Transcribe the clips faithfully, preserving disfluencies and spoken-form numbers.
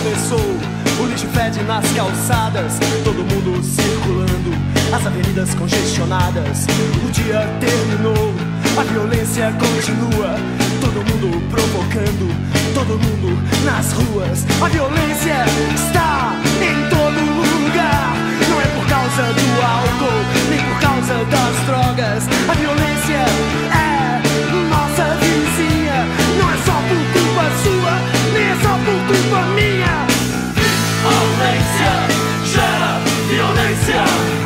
começou. O lixo fede nas calçadas, todo mundo circulando, as avenidas congestionadas. O dia terminou, a violência continua, todo mundo provocando, todo mundo nas ruas. A violência está em todo lugar. Não é por causa do álcool, nem por causa das drogas. A violência é nossa vizinha. Não é só por culpa sua, nem é só por culpa minha. Violência gera violência.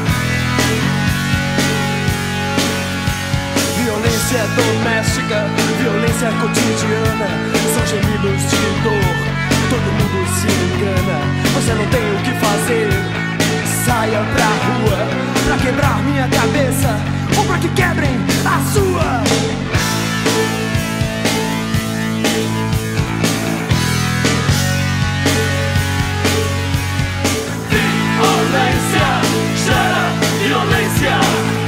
Violência doméstica, violência cotidiana, são gemidos de dor, todo mundo se engana. Você não tem o que fazer, saia pra rua, pra quebrar minha cabeça, ou pra que quebrem a sua. Violência gera violência.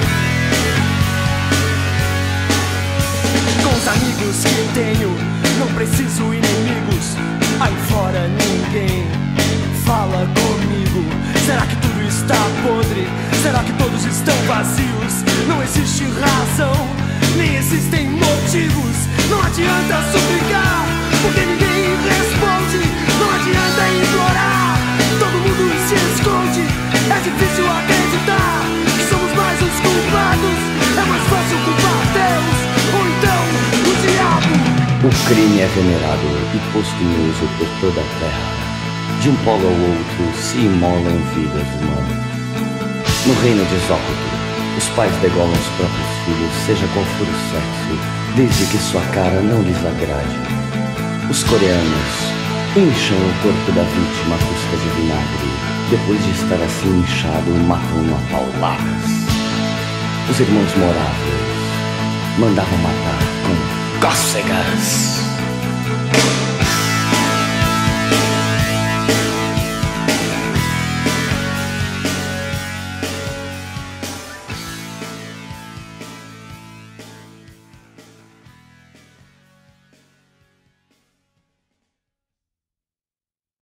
Com os amigos que tenho, não preciso inimigos. Aí fora ninguém fala comigo. Será que tudo está podre? Será que todos estão vazios? Não existe razão, nem existem motivos. Não adianta suplicar, porque ninguém responde. Não adianta implorar, todo mundo se esconde. É difícil acreditar que somos mais os culpados. É mais fácil culpar Deus ou então o diabo. O crime é venerado e posto em uso por toda a terra. De um polo ao outro se imolam vidas humanas. No reino de Zócoto, os pais degolam os próprios filhos, seja qual for o sexo, desde que sua cara não lhes agrade. Os coreanos incham o corpo da vítima à custa de vinagre. Depois de estar assim inchado, matam-no a pauladas. Os irmãos moráveis mandavam matar com cócegas.